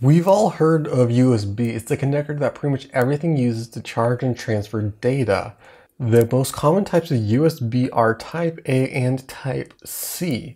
We've all heard of USB. It's the connector that pretty much everything uses to charge and transfer data. The most common types of USB are Type A and Type C.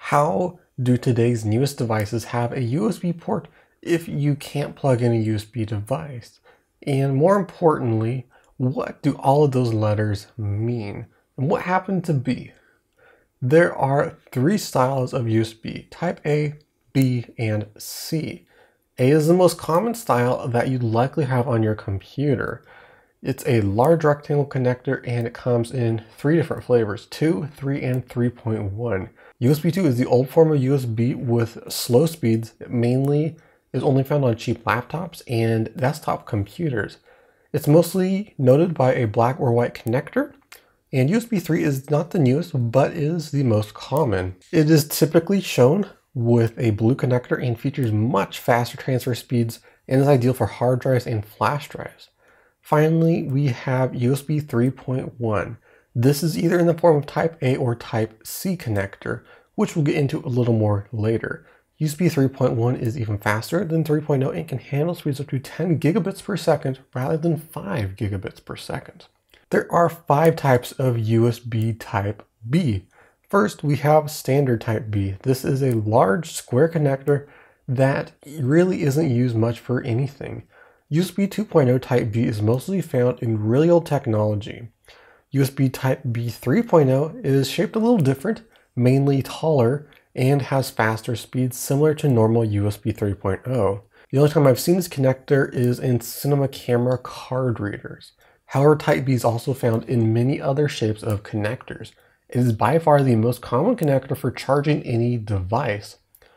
How do today's newest devices have a USB port if you can't plug in a USB device? And more importantly, what do all of those letters mean? And what happened to B? There are three styles of USB: Type A, B, and C. A is the most common style that you'd likely have on your computer. It's a large rectangle connector and it comes in three different flavors: 2, 3, and 3.1. USB 2 is the old form of USB with slow speeds. It mainly is only found on cheap laptops and desktop computers. It's mostly noted by a black or white connector. And USB 3 is not the newest, but is the most common. It is typically shown with a blue connector and features much faster transfer speeds and is ideal for hard drives and flash drives. Finally, we have USB 3.1. This is either in the form of Type A or Type C connector, which we'll get into a little more later. USB 3.1 is even faster than 3.0 and can handle speeds up to 10 gigabits per second rather than 5 gigabits per second. There are 5 types of USB Type B. First, we have standard Type B. This is a large square connector that really isn't used much for anything. USB 2.0 Type B is mostly found in really old technology. USB Type B 3.0 is shaped a little different, mainly taller, and has faster speeds similar to normal USB 3.0. The only time I've seen this connector is in cinema camera card readers. However, Type B is also found in many other shapes of connectors. It is by far the most common connector for charging any device.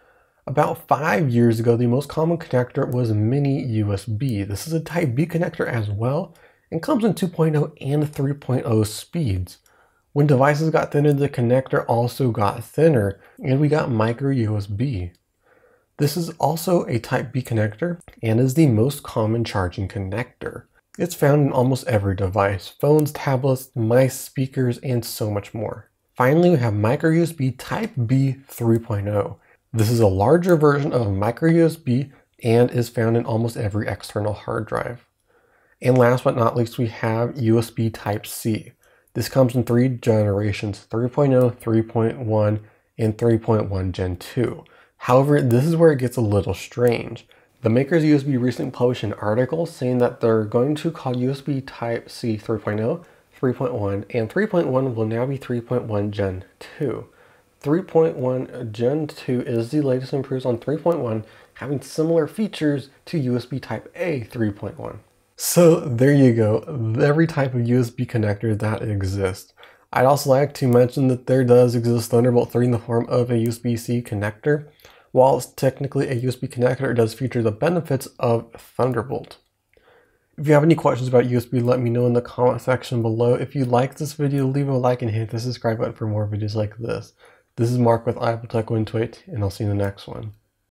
About 5 years ago, the most common connector was mini USB. This is a Type B connector as well and comes in 2.0 and 3.0 speeds. When devices got thinner, the connector also got thinner and we got micro USB. This is also a Type B connector and is the most common charging connector. It's found in almost every device: phones, tablets, mice, speakers, and so much more. Finally, we have micro USB Type B 3.0. This is a larger version of micro USB and is found in almost every external hard drive. And last but not least, we have USB Type C. This comes in 3 generations: 3.0, 3.1, and 3.1 Gen 2. However, this is where it gets a little strange. The makers of USB recently published an article saying that they're going to call USB Type C 3.0, 3.1, and 3.1 will now be 3.1 Gen 2. 3.1 Gen 2 is the latest improvements on 3.1, having similar features to USB Type A 3.1. So there you go, every type of USB connector that exists. I'd also like to mention that there does exist Thunderbolt 3 in the form of a USB-C connector. While it's technically a USB connector, it does feature the benefits of Thunderbolt. If you have any questions about USB, let me know in the comment section below. If you like this video, leave a like and hit the subscribe button for more videos like this. This is Mark with iAppleTech 128, and I'll see you in the next one.